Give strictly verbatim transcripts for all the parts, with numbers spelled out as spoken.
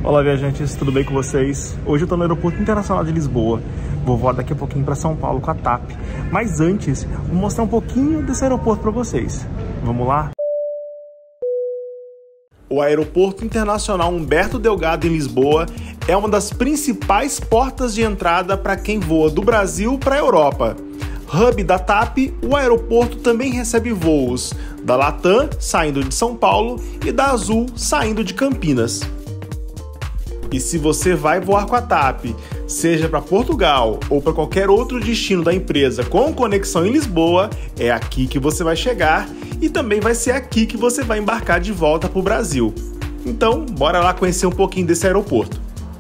Olá, viajantes, tudo bem com vocês? Hoje eu estou no Aeroporto Internacional de Lisboa. Vou voar daqui a pouquinho para São Paulo com a TAP. Mas antes, vou mostrar um pouquinho desse aeroporto para vocês. Vamos lá? O Aeroporto Internacional Humberto Delgado em Lisboa é uma das principais portas de entrada para quem voa do Brasil para a Europa. Hub da TAP, o aeroporto também recebe voos da Latam, saindo de São Paulo, e da Azul, saindo de Campinas. E se você vai voar com a TAP, seja para Portugal ou para qualquer outro destino da empresa com conexão em Lisboa, é aqui que você vai chegar e também vai ser aqui que você vai embarcar de volta para o Brasil. Então, bora lá conhecer um pouquinho desse aeroporto.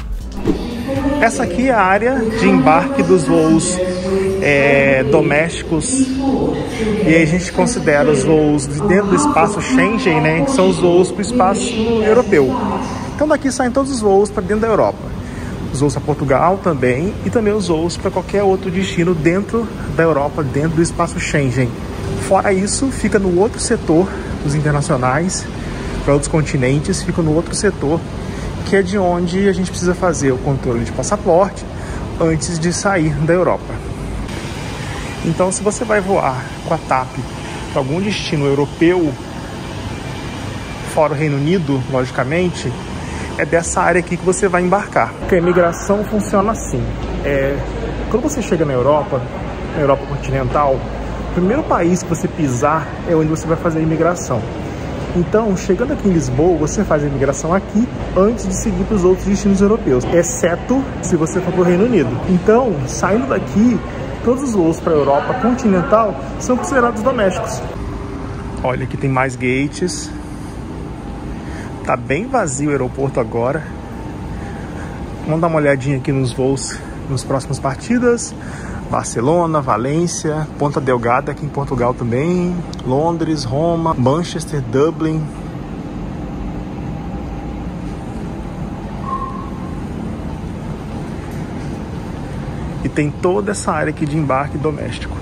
Essa aqui é a área de embarque dos voos é, domésticos, e aí a gente considera os voos de dentro do espaço Schengen, né, que são os voos para o espaço europeu. Então daqui saem todos os voos para dentro da Europa. Os voos para Portugal também, e também os voos para qualquer outro destino dentro da Europa, dentro do espaço Schengen. Fora isso, fica no outro setor, os internacionais, para outros continentes, fica no outro setor, que é de onde a gente precisa fazer o controle de passaporte antes de sair da Europa. Então, se você vai voar com a TAP para algum destino europeu, fora o Reino Unido, logicamente, é dessa área aqui que você vai embarcar. Porque a imigração funciona assim. É, quando você chega na Europa, na Europa continental, o primeiro país que você pisar é onde você vai fazer a imigração. Então, chegando aqui em Lisboa, você faz a imigração aqui antes de seguir para os outros destinos europeus, exceto se você for para o Reino Unido. Então, saindo daqui, todos os voos para a Europa continental são considerados domésticos. Olha, aqui tem mais gates. Tá bem vazio o aeroporto agora. Vamos dar uma olhadinha aqui nos voos, nos próximas partidas. Barcelona, Valência, Ponta Delgada aqui em Portugal também, Londres, Roma, Manchester, Dublin. E tem toda essa área aqui de embarque doméstico.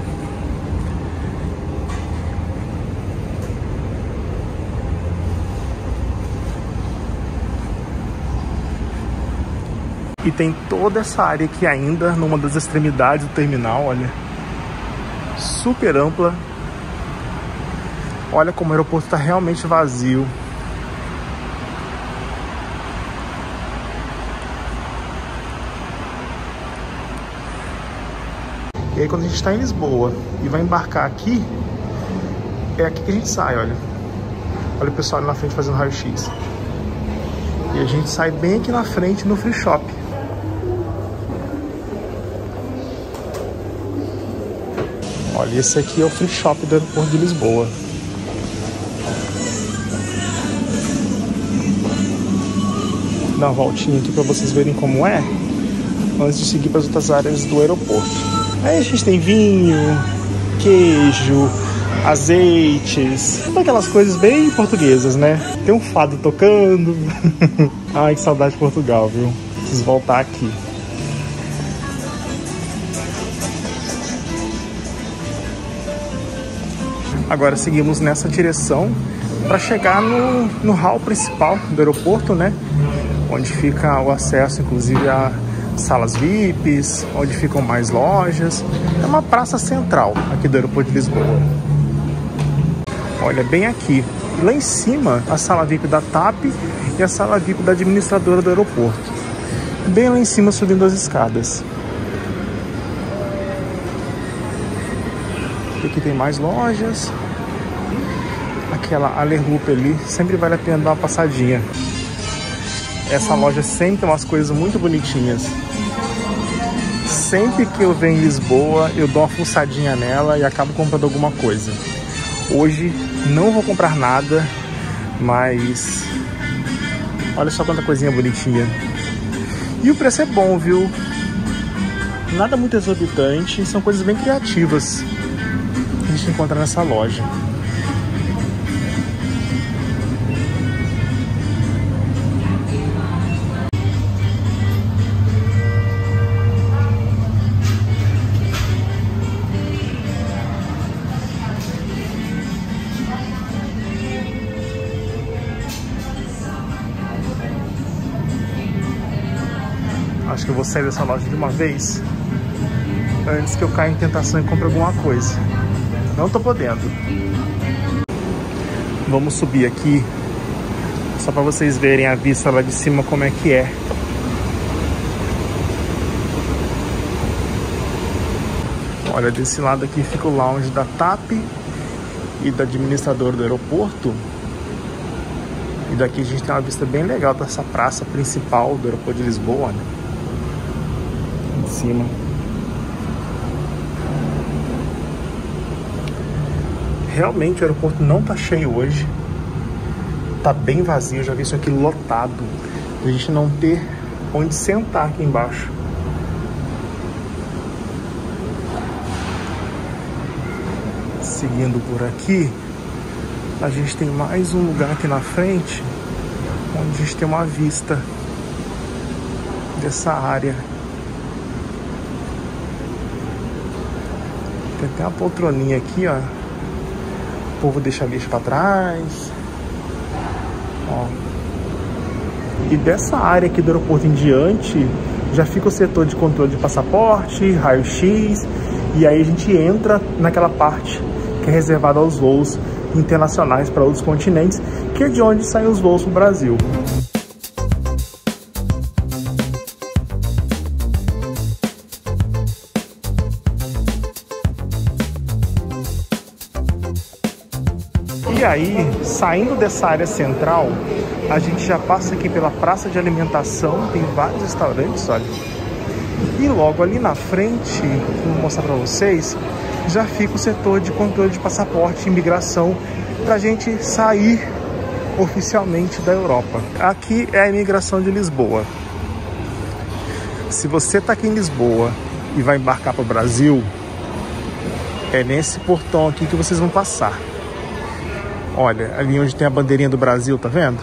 E tem toda essa área aqui ainda, numa das extremidades do terminal, olha. Super ampla. Olha como o aeroporto está realmente vazio. E aí quando a gente está em Lisboa e vai embarcar aqui, é aqui que a gente sai, olha. Olha o pessoal ali na frente fazendo raio-x. E a gente sai bem aqui na frente no Free Shop. Olha, esse aqui é o Free Shop do aeroporto de Lisboa. Vou dar uma voltinha aqui para vocês verem como é, antes de seguir para as outras áreas do aeroporto. Aí a gente tem vinho, queijo, azeites, aquelas coisas bem portuguesas, né? Tem um fado tocando. Ai, que saudade de Portugal, viu? Preciso voltar aqui. Agora seguimos nessa direção para chegar no, no hall principal do aeroporto, né? Onde fica o acesso, inclusive, a salas V I Ps, onde ficam mais lojas. É uma praça central aqui do aeroporto de Lisboa. Olha, bem aqui. E lá em cima, a sala V I P da TAP e a sala V I P da administradora do aeroporto. Bem lá em cima, subindo as escadas. Aqui tem mais lojas. Aquela Alerup ali, sempre vale a pena dar uma passadinha. Essa loja sempre tem umas coisas muito bonitinhas. Sempre que eu venho em Lisboa, eu dou uma fuçadinha nela e acabo comprando alguma coisa. Hoje não vou comprar nada, mas olha só quanta coisinha bonitinha. E o preço é bom, viu? Nada muito exorbitante, são coisas bem criativas que a gente encontra nessa loja. Acho que eu vou sair dessa loja de uma vez antes que eu caia em tentação e compre alguma coisa. Não tô podendo. Vamos subir aqui só para vocês verem a vista lá de cima como é que é. Olha, desse lado aqui fica o lounge da T A P e do administrador do aeroporto. E daqui a gente tem uma vista bem legal dessa praça principal do aeroporto de Lisboa, né? Em cima. Realmente o aeroporto não tá cheio hoje. Tá bem vazio, eu já vi isso aqui lotado. A gente não ter onde sentar aqui embaixo. Seguindo por aqui, a gente tem mais um lugar aqui na frente, onde a gente tem uma vista dessa área. Tem até uma poltroninha aqui, ó. O povo deixa lixo pra trás. Ó. E dessa área aqui do aeroporto em diante, já fica o setor de controle de passaporte, raio-x, e aí a gente entra naquela parte que é reservada aos voos internacionais para outros continentes, que é de onde saem os voos para o Brasil. E aí, saindo dessa área central, a gente já passa aqui pela praça de alimentação, tem vários restaurantes, olha. E logo ali na frente, vou mostrar para vocês, já fica o setor de controle de passaporte e imigração para a gente sair oficialmente da Europa. Aqui é a imigração de Lisboa. Se você está aqui em Lisboa e vai embarcar para o Brasil, é nesse portão aqui que vocês vão passar. Olha, ali onde tem a bandeirinha do Brasil, tá vendo?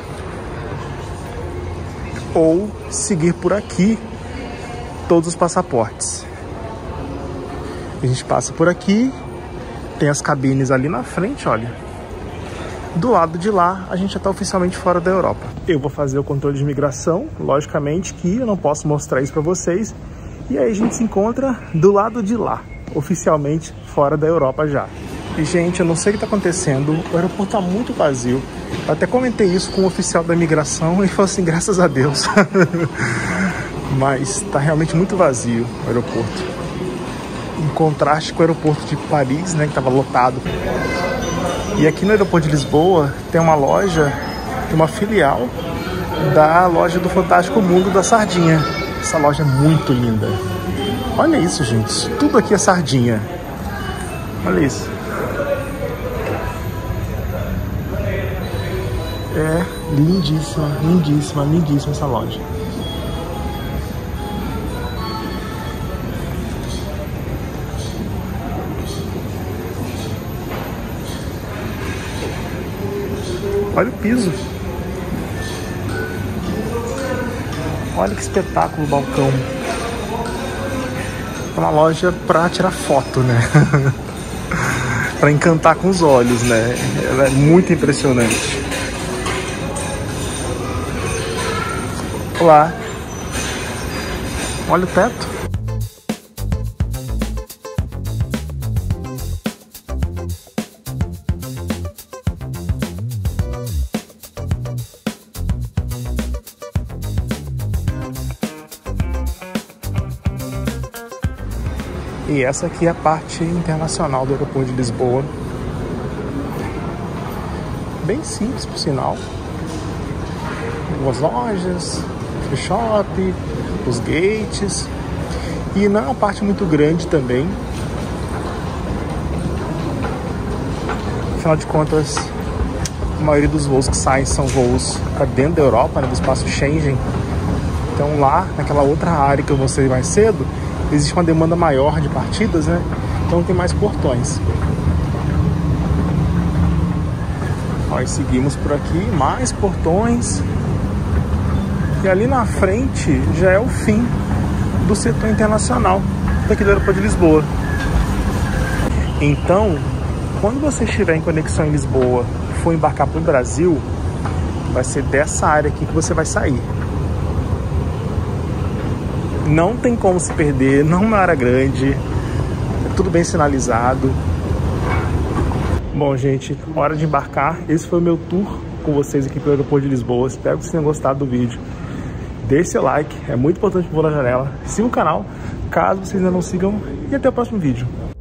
Ou seguir por aqui todos os passaportes. A gente passa por aqui, tem as cabines ali na frente, olha. Do lado de lá, a gente já está oficialmente fora da Europa. Eu vou fazer o controle de imigração, logicamente que eu não posso mostrar isso para vocês. E aí a gente se encontra do lado de lá, oficialmente fora da Europa já. E, gente, eu não sei o que está acontecendo, o aeroporto está muito vazio. Eu até comentei isso com o oficial da imigração e ele falou assim, graças a Deus. Mas está realmente muito vazio o aeroporto. Em contraste com o aeroporto de Paris, né, que estava lotado. E aqui no aeroporto de Lisboa tem uma loja, uma filial da loja do Fantástico Mundo da Sardinha. Essa loja é muito linda. Olha isso, gente. Tudo aqui é sardinha. Olha isso. É lindíssima, lindíssima, lindíssima essa loja. Olha o piso. Olha que espetáculo o balcão. É uma loja pra tirar foto, né? Pra encantar com os olhos, né? Ela é muito impressionante. Olá. Olha o teto. E essa aqui é a parte internacional do aeroporto de Lisboa. Bem simples, por sinal. Algumas lojas, o shopping, os gates. E não é uma parte muito grande também. Afinal de contas, a maioria dos voos que saem são voos para dentro da Europa, né, do espaço Schengen. Então lá, naquela outra área que eu mostrei mais cedo, existe uma demanda maior de partidas, né? Então tem mais portões. Nós seguimos por aqui, mais portões. E ali na frente já é o fim do setor internacional daqui do aeroporto de Lisboa. Então, quando você estiver em conexão em Lisboa e for embarcar para o Brasil, vai ser dessa área aqui que você vai sair. não tem como se perder, não é uma área grande, é tudo bem sinalizado. Bom, gente, hora de embarcar. Esse foi o meu tour com vocês aqui pelo aeroporto de Lisboa. Espero que vocês tenham gostado do vídeo. Deixe seu like, é muito importante pro Voo na Janela. Siga o canal, caso vocês ainda não sigam, e até o próximo vídeo.